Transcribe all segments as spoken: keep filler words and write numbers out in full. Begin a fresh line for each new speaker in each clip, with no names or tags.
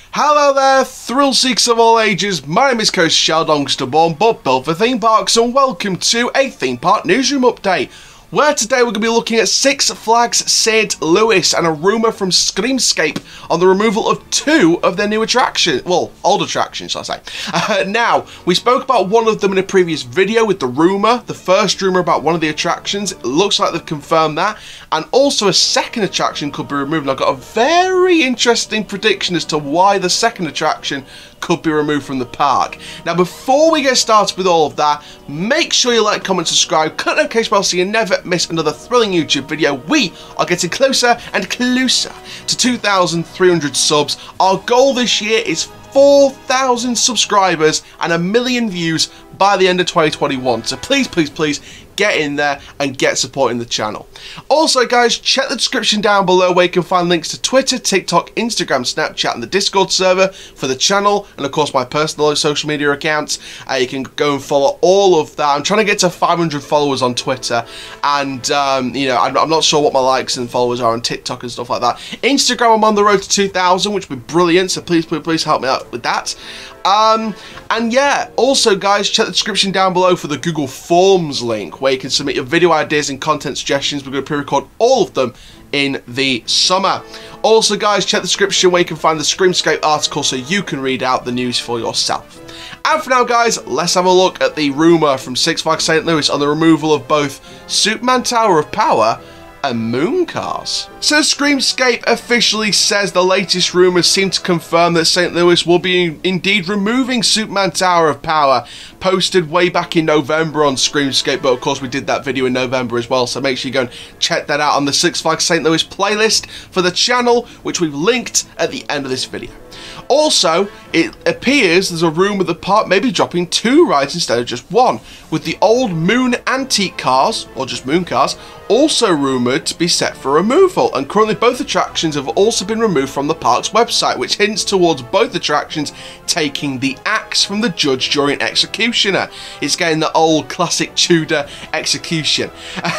Hello there, thrill seekers of all ages. My name is Coach Sheldongsterborn, but built for theme parks, and welcome to a theme park newsroom update, where today we're going to be looking at Six Flags Saint Louis and a rumour from Screamscape on the removal of two of their new attractions, well, old attractions, shall I say. Uh, now, we spoke about one of them in a previous video with the rumour, the first rumour about one of the attractions. It looks like they've confirmed that, and also a second attraction could be removed. And I've got a very interesting prediction as to why the second attraction could be removed from the park. Now, before we get started with all of that, make sure you like, comment, subscribe, click the notification bell so you never miss another thrilling YouTube video. We are getting closer and closer to two thousand three hundred subs. Our goal this year is four thousand subscribers and a million views by the end of twenty twenty-one. So please, please, please get in there and get supporting the channel. Also, guys, check the description down below where you can find links to Twitter, TikTok, Instagram, Snapchat, and the Discord server for the channel, and of course my personal social media accounts. Uh, you can go and follow all of that. I'm trying to get to five hundred followers on Twitter, and um, you know, I'm, I'm not sure what my likes and followers are on TikTok and stuff like that. Instagram, I'm on the road to two thousand, which would be brilliant. So please, please, please help me out with that. Um, and yeah, also guys, check the description down below for the Google Forms link where you can submit your video ideas and content suggestions. We're going to pre-record all of them in the summer. Also guys, check the description where you can find the Screamscape article so you can read out the news for yourself. And for now guys, let's have a look at the rumour from Six Flags Saint Louis on the removal of both Superman Tower of Power and moon cars. So Screamscape officially says the latest rumours seem to confirm that Saint Louis will be indeed removing Superman Tower of Power, posted way back in November on Screamscape, but of course we did that video in November as well, so make sure you go and check that out on the Six Flags Saint Louis playlist for the channel, which we've linked at the end of this video. Also, it appears there's a rumour the park may be dropping two rides instead of just one, with the old Moon Antique cars, or just Moon cars, also rumoured to be set for removal, and currently both attractions have also been removed from the park's website, which hints towards both attractions taking the axe from the judge during executioner. It's getting the old classic Tudor execution.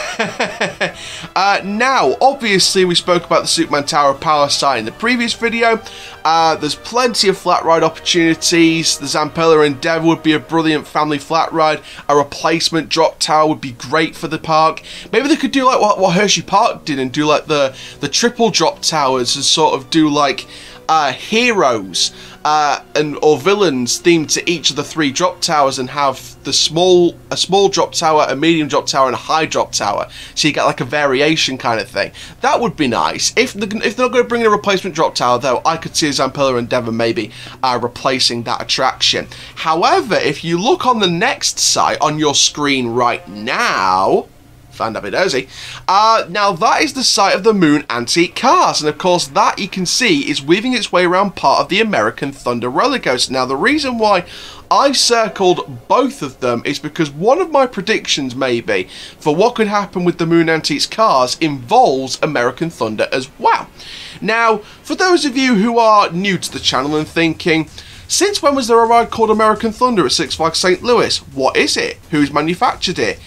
uh, now, obviously we spoke about the Superman Tower of Power site in the previous video. Uh, there's plenty of flat ride opportunities. The Zamperla Endeavour would be a brilliant family flat ride. A replacement drop tower would be great for the park. Maybe they could do like what, what Hershey Park did and do like the, the triple drop towers and sort of do like uh, heroes uh, and or villains themed to each of the three drop towers, and have the small a small drop tower, a medium drop tower, and a high drop tower. So you get like a variation kind of thing. That would be nice. If they're, if they're not going to bring in a replacement drop tower, though, I could see a Zamperla Endeavour maybe uh, replacing that attraction. However, if you look on the next site on your screen right now, find a bit dozy. Uh, now that is the site of the Moon Antique cars, and of course that you can see is weaving its way around part of the American Thunder roller coaster. Now the reason why I circled both of them is because one of my predictions maybe for what could happen with the Moon Antiques cars involves American Thunder as well. Now, for those of you who are new to the channel and thinking, since when was there a ride called American Thunder at Six Flags Saint Louis? What is it? Who's manufactured it?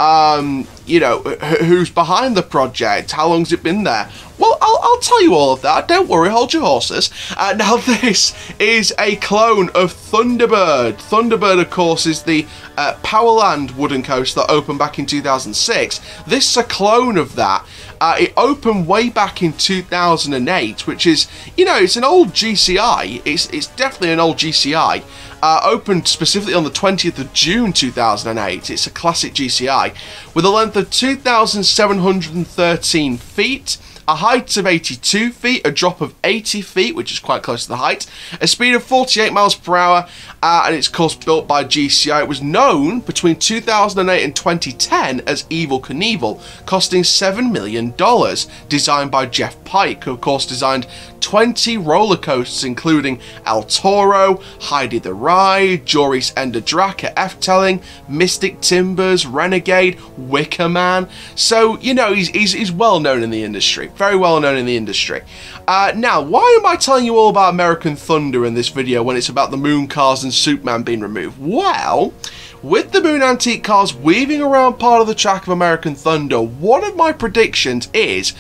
Um, you know, who's behind the project? How long's it been there? Well, I'll, I'll tell you all of that. Don't worry, hold your horses. Uh, now, this is a clone of Thunderbird. Thunderbird, of course, is the uh, Powerland wooden coaster that opened back in two thousand six. This is a clone of that. Uh, it opened way back in two thousand eight, which is, you know, it's an old G C I. It's, it's definitely an old G C I. Uh, opened specifically on the twentieth of June two thousand eight. It's a classic G C I with a length of two thousand seven hundred thirteen feet, a height of eighty-two feet, a drop of eighty feet, which is quite close to the height, a speed of forty-eight miles per hour, uh, and it's of course built by G C I. It was known between two thousand eight and twenty ten as Evel Knievel, costing seven million dollars, designed by Jeff Pike, who of course designed twenty roller coasters including El Toro, Heidi the Ride, Joris Ender Drac at Efteling, Mystic Timbers, Renegade, Wicker Man. So, you know, he's, he's, he's well known in the industry. Very well known in the industry. Uh, now, why am I telling you all about American Thunder in this video when it's about the Moon cars and Superman being removed? Well, with the Moon Antique cars weaving around part of the track of American Thunder, one of my predictions is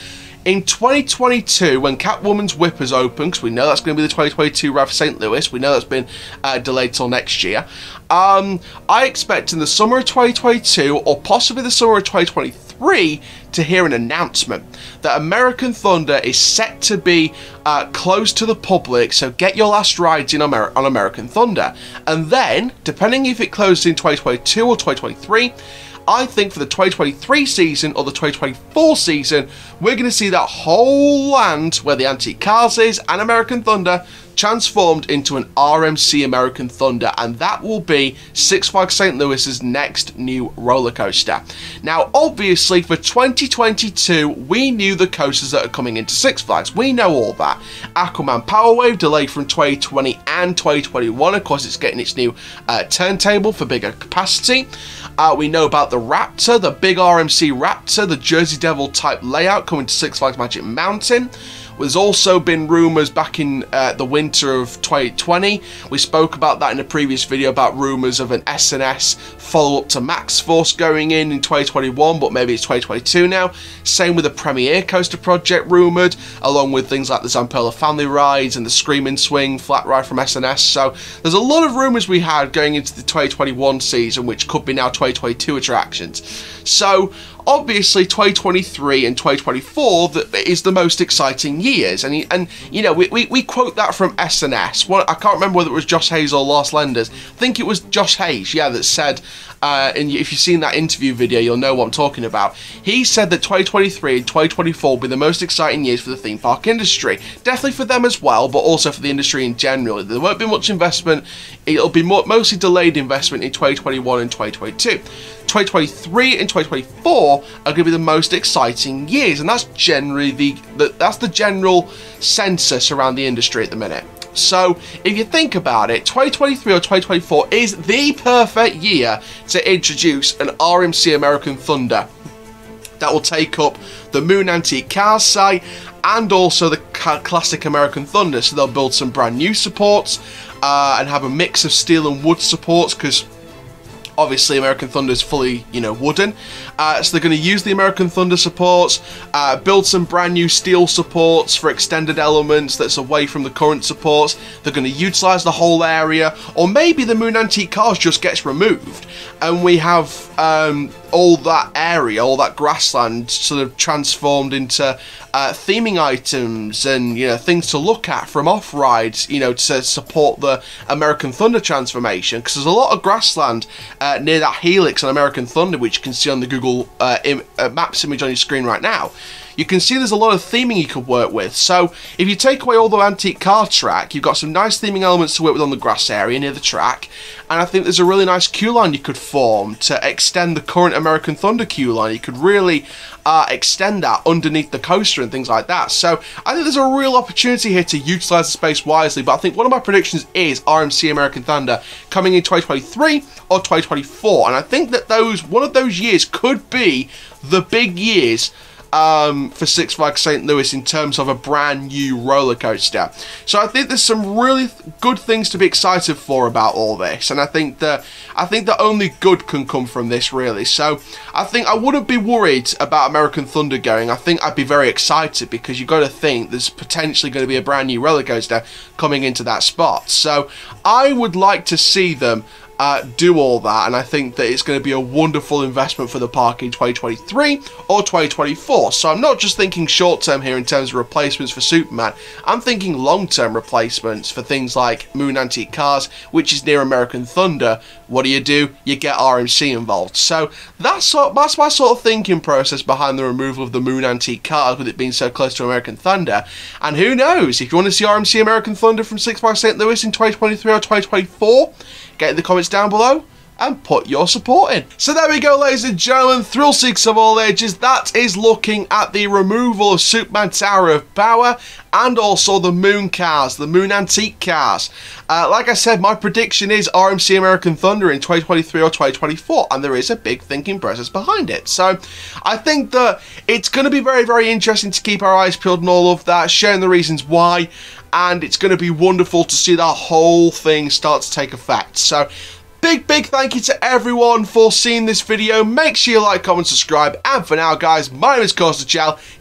in twenty twenty-two, when Catwoman's Whippers open, because we know that's going to be the twenty twenty-two ride for Saint Louis, we know that's been uh, delayed till next year, um, I expect in the summer of twenty twenty-two, or possibly the summer of twenty twenty-three, to hear an announcement that American Thunder is set to be uh, closed to the public, so get your last rides in Amer on American Thunder. And then, depending if it closes in twenty twenty-two or twenty twenty-three, I think for the twenty twenty-three season or the twenty twenty-four season, we're going to see that whole land where the Antique Cars is and American Thunder transformed into an R M C American Thunder, and that will be Six Flags Saint Louis's next new roller coaster. Now, obviously, for twenty twenty-two, we knew the coasters that are coming into Six Flags. We know all that. Aquaman Power Wave delayed from twenty twenty and twenty twenty-one. Of course, it's getting its new uh, turntable for bigger capacity. Uh, we know about the Raptor, the big R M C Raptor, the Jersey Devil type layout coming to Six Flags Magic Mountain. There's also been rumours back in uh, the winter of twenty twenty. We spoke about that in a previous video about rumours of an S and S follow-up to Max Force going in in twenty twenty-one, but maybe it's twenty twenty-two now. Same with the Premier Coaster project rumoured, along with things like the Zamperla Family Rides and the Screaming Swing flat ride from S and S. So there's a lot of rumours we had going into the twenty twenty-one season, which could be now twenty twenty-two attractions. So obviously twenty twenty-three and twenty twenty-four that is the most exciting years, and and you know we, we, we quote that from S and S. One, I can't remember whether it was Josh Hayes or Lars Lenders. I think it was Josh Hayes, yeah, that said, uh, and if you've seen that interview video, you'll know what I'm talking about. He said that twenty twenty-three and twenty twenty-four will be the most exciting years for the theme park industry. Definitely for them as well, but also for the industry in general. There won't be much investment. It'll be more, mostly delayed investment in twenty twenty-one and twenty twenty-two. twenty twenty-three and twenty twenty-four are going to be the most exciting years, and that's generally the, the that's the general census around the industry at the minute. So if you think about it, twenty twenty-three or twenty twenty-four is the perfect year to introduce an R M C American Thunder that will take up the Moon Antique Cars site and also the classic American Thunder. So they'll build some brand new supports uh, and have a mix of steel and wood supports, because obviously American Thunder is fully, you know, wooden. Uh, so they're going to use the American Thunder supports, uh, build some brand new steel supports for extended elements that's away from the current supports. They're going to utilise the whole area, or maybe the Moon Antique Cars just gets removed and we have um, all that area, all that grassland sort of transformed into uh, theming items and, you know, things to look at from off-rides, you know, to support the American Thunder transformation, because there's a lot of grassland uh, near that helix on American Thunder, which you can see on the Google uh, im uh, Maps image on your screen right now. You can see there's a lot of theming you could work with. So if you take away all the antique car track, you've got some nice theming elements to work with on the grass area near the track, and I think there's a really nice queue line you could form to extend the current American Thunder queue line. You could really uh, extend that underneath the coaster and things like that. So I think there's a real opportunity here to utilise the space wisely, but I think one of my predictions is R M C American Thunder coming in twenty twenty-three or twenty twenty-four, and I think that those one of those years could be the big years Um, for Six Flags Saint Louis in terms of a brand new roller coaster. So I think there's some really th good things to be excited for about all this, and I think that I think that only good can come from this, really. So I think I wouldn't be worried about American Thunder going. I think I'd be very excited, because you've got to think there's potentially going to be a brand new roller coaster coming into that spot. So I would like to see them Uh, do all that, and I think that it's going to be a wonderful investment for the park in twenty twenty-three or twenty twenty-four. So I'm not just thinking short term here in terms of replacements for Superman, I'm thinking long term replacements for things like Moon Antique Cars, which is near American Thunder. What do you do? You get R M C involved. So that's, sort, that's my sort of thinking process behind the removal of the Moon Antique Cars, with it being so close to American Thunder. And who knows, if you want to see R M C American Thunder from Six Flags Saint Louis in twenty twenty-three or twenty twenty-four, get in the comments down below and put your support in. So there we go, ladies and gentlemen, thrill seekers of all ages. That is looking at the removal of Superman Tower of Power and also the Moon Cars, the Moon Antique Cars. Uh, like I said, my prediction is R M C American Thunder in twenty twenty-three or twenty twenty-four, and there is a big thinking process behind it. So I think that it's going to be very, very interesting to keep our eyes peeled on all of that, sharing the reasons why, and it's going to be wonderful to see that whole thing start to take effect. So big, big thank you to everyone for seeing this video. Make sure you like, comment, subscribe, and for now, guys, my name is Coaster Chell.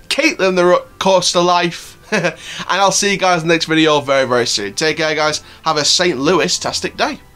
Caitlin the Course to Life. And I'll see you guys in the next video very, very soon. Take care, guys. Have a Saint Louis-tastic day.